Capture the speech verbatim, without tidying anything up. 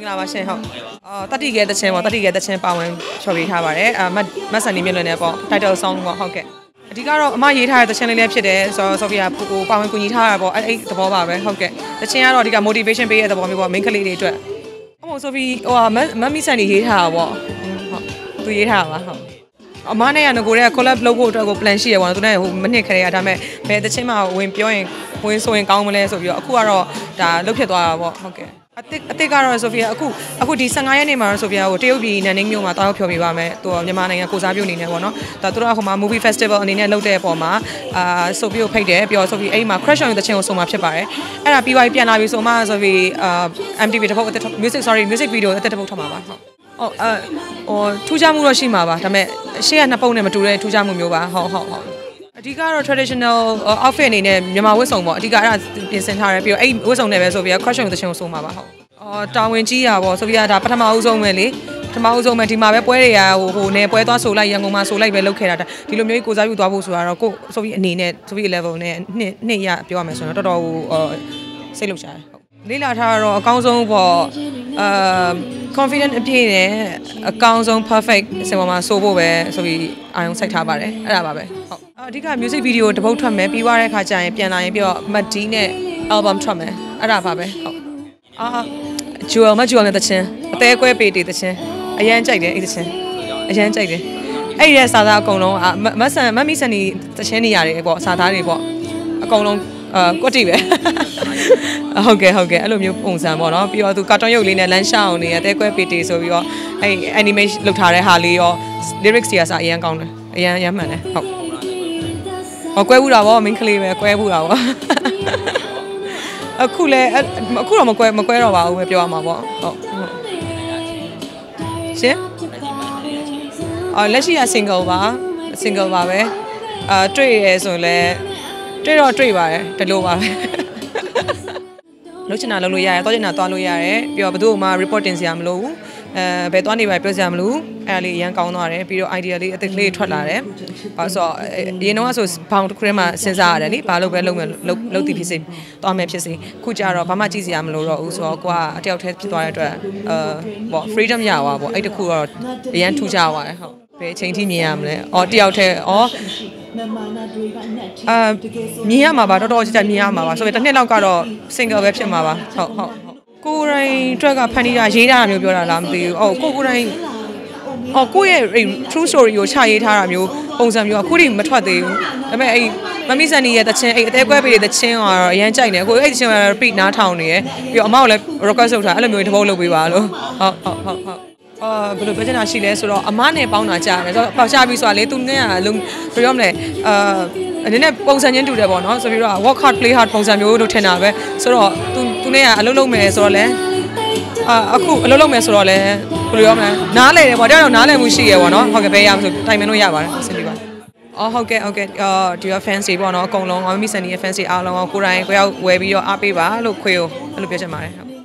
င်္ဂလာပါရှင်ဟုတ်အော်တတိကဲတချင်းပေါ့တတိကဲတချင်းပါဝင်ချော်ပေးထားပါတယ်အမတ်မတ်ဆန်နေမြင့်လွင်နေပေါ့ title song ပေါ့ဟုတ်ကဲ့အဓိကတော့အမရေးထားတဲ့တချင်းလေးလေးဖြစ်တယ်ဆိုတော့ဆိုဖီယာကိုပါဝင်ကူညီထားတာပေါ့အဲ့အဲ့သဘောပါပဲဟုတ်ကဲ့တချင်းကတော့အဓိက motivation ပေးတဲ့သဘောမျိုးပေါ့ main ကလေးတွေအတွက်အမို့ဆိုဖီဟိုမမမီဆန်နေရေးထားတာပေါ့ဟုတ်သူရေးထားတာပါဟုတ်အမနဲ့ကငကိုတွေက collab လုပ်ဖို့အတွက်ကို plan ရှိရပါတော့သူနဲ့ဟိုမနစ်ခရဲရဒါပေမဲ့ဘယ်တချင်းမှဝင်ပြောရင်ဝင်ဆိုရင်ကောင်းမလဲဆိုပြီးတော့အခုကတော့ဒါလုတ်ဖြစ်သွားတာပေါ့ဟုတ်ကဲ့အစ်အစ်ကတော့ဆိုဖီယာအခုအခုဒီဆယ်ငါရက်နေ့မှာဆိုဖီယာကိုတရုတ်ပြည်နန်နင်းမြို့မှာတောက်ဖြော်ပြပါမယ်သူမြန်မာနိုင်ငံကိုစားပြုအနေနဲ့ပေါ့နော်ဒါသူတို့ကဟိုမှာ movie festival အနေနဲ့လုပ်တဲ့အပေါ်မှာအာဆိုဖီကိုဖိတ်တယ်ပြီးတော့ဆိုဖီအဲ့မှာ crash on တဲ့ချင်းကိုဆိုမှာဖြစ်ပါတယ်အဲ့ဒါပြီးသွားပြီးပြန်လာပြီးဆိုမှဆိုဖီအာ M T V တစ်ပုတ် music sorry music video တစ်တစ်ပုတ်ထွက်မှာပါဟုတ်ဟုတ်အဲဟိုထူးခြားမှုတော့ရှိမှာပါဒါပေမဲ့ရှေ့ကနှစ်ပုံနဲ့မတူတဲ့ထူးခြားမှုမျိုးပါဟုတ်ဟုတ်ဟုတ်အဓိကတော့ traditional outfit အနေနဲ့မြန်မာဝတ်စုံပေါ့အဓိကအဲ့ဒါပြင်ဆင်ထားတယ်ပြီးတော့အဲ့ဝတ်စုံနဲ့ပဲဆိုပြီးတော့ crush on တဲ့ချင်းကိုဆိုမှာပါဟုတ်အော်တာဝန်ကြီးရပါဆိုပြီးတော့ဒါပထမအဦးဆုံးပဲလေပထမအဦးဆုံးပဲဒီမှာပဲပွဲတွေကဟိုဟိုနေပွဲသွားဆိုလိုက်ရန်ကုန်မှာဆိုလိုက်ပဲလုပ်ခဲ့တာဒီလိုမျိုးကိုစားပြုသွားဖို့ဆိုတာတော့ကိုဆိုပြီးအနေနဲ့ဆိုပြီး level နဲ့နှစ်နှစ်ရပြောရမယ်ဆိုတော့တော်တော်ဟိုစိတ်လှုပ်ရှားတယ်ဟုတ်လေးလာထားတော့အကောင်းဆုံးပေါ့အာ confident အပြည့်နဲ့အကောင်းဆုံး perfect စင်ပေါ်မှာဆိုဖို့ပဲဆိုပြီးအာရုံစိုက်ထားပါတယ်အဲ့ဒါပါပဲဟုတ်အဓိက music video တစ်ပုတ်ထွက်မယ်ပြီးသွားတဲ့ခါကျရင်ပြန်လာရင်ပြီးတော့မတ်ဒီနဲ့ album ထွက်မယ်အဲ့ဒါပါပဲဟုတ်အာဂျူအယ်မဂျူအယ်နဲ့တချင်းအသေးကွဲပေတေတချင်းအရန်ကြိုက်တယ်အဲ့တချင်းအရန်ကြိုက်တယ်အဲ့ဒီစာသားအကုန်လုံးမဆန်မမီဆန်နီတချင်းနေရတယ်ပေါ့စာသားတွေပေါ့အကုန်လုံးအာကွတ်တီပဲဟုတ်ကဲ့ဟုတ်ကဲ့အဲ့လိုမျိုးပုံစံပေါ့နော်ပြီးတော့သူကာတွန်းရုပ်လေးနဲ့လမ်းရှောင်းနေရတဲကွဲပေတေဆိုပြီးတော့အဲ့ animation လုပ်ထားတဲ့ဟာလေးရော lyrics တွေကစာအရန်ကောင်းတယ်အရန်ရမ်းမှန်တယ်ဟုတ်ဟောကွဲဘူးတာပေါ့ main ကလေးပဲကွဲဘူးတာပေါ့အခုလဲအခုတော့မကွဲမကွဲတော့ပါဘူးပဲပြောရမှာပေါ့ဟုတ်ရှင်အော်လက်ရှိက single ပါ single ပါပဲအာတွေ့ရဆိုလဲတွေ့တော့တွေ့ပါတယ်ဒီလိုပါပဲလုပ်ချင်တာလုပ်လို့ရတယ်သွားချင်တာသွားလို့ရတယ်ပြီးတော့ဘယ်သူ့မှ report တင်စရာမလိုဘူးအဲဘယ်သွားနေပါပြောစရာမလိုဘူးအဲ့ဒါလေးအရန်ကောင်းသွားတယ်ပြီးတော့ idea လေးအသစ်လေးထွက်လာတယ်ဘာလို့ဆိုတော့အရင်တော့ဆိုဘောင်တစ်ခုထဲမှာစဉ်းစားရတယ်လေဘာလို့ပဲလုပ်မယ်လုပ်လုပ်တည်ဖြစ်စေသွားမယ်ဖြစ်စေခုကျတော့ဘာမှကြည့်စရာမလိုတော့ဘူးဆိုတော့ကိုကအတယောက်တည်းဖြစ်သွားတဲ့အတွက်အဲပေါ့ freedom ရသွားပေါ့အဲ့တခုတော့အရန်ထူးခြားသွားတယ်ဟုတ်ဘယ်အချိန်ထိမြင်ရမလဲအော်တယောက်တည်းအော်အာမြင်ရမှာပါတော်တော်ကြာကြာမြင်ရမှာပါဆိုတော့တစ်နှစ်လောက်ကတော့ single ပဲဖြစ်မှာပါဟုတ်ဟုတ်ကိုယ်တိုင်အတွက်ကဖန်တီးတာရေးထားတာမျိုးပြောတာလားမသိဘူးအော်ကိုကိုယ်တိုင်အော်ကိုယ့်ရဲ့ true story ကိုချရေးထားတာမျိုးပုံစံမျိုးအခုထိမထွက်သေးဘူးဒါပေမဲ့အဲ့မမီဆန်နီရဲ့တချင်းအဲ့အသေးကွဲပေးတဲ့တချင်းကတော့အရန်ကြိုက်နေကိုအဲ့တချင်းက repeat နားထောင်နေရပြီးတော့အမကိုလည်း request လုပ်ထားအဲ့လိုမျိုးတစ်ပုတ်လုပ်ပေးပါလို့ဟုတ်ဟုတ်ဟုတ်ဟုတ်အာဘယ်လိုပြောချင်တာရှိလဲဆိုတော့အမနဲ့ပေါင်းတာကြားတယ်ဆိုတော့ပေါက်ချပြီးဆိုတာလေသူနဲ့ကလုံးပြောမလဲအာအနေနဲ့ပုံစံချင်းတူတယ်ပေါ့နော်ဆိုပြီးတော့ work hard play hard ပုံစံမျိုးလို့ထင်တာပဲဆိုတော့သူသူနဲ့ကအလုပ်လုပ်မယ်ဆိုတော့လေအာအခုအလုပ်လုပ်မယ်ဆိုတော့လေဘယ်လိုပြောမလဲနားလဲတယ်ပေါ့တယောက်တော့နားလဲမှုရှိရပေါ့နော်ဟုတ်ကဲ့ဘယ်ရမဆိုတိုင်မင်လို့ရပါတယ်အဆင်ပြေပါအော်ဟုတ်ကဲ့ဟုတ်ကဲ့အာဒီ fans တွေပေါ့နော်အကုန်လုံးမမီဆန်နီရဲ့ fans တွေအားလုံးကိုကိုယ်တိုင်ကိုရောက်ဝယ်ပြီးတော့အားပေးပါလို့ခွေကိုအဲ့လိုပြောချင်ပါတယ်ဟုတ်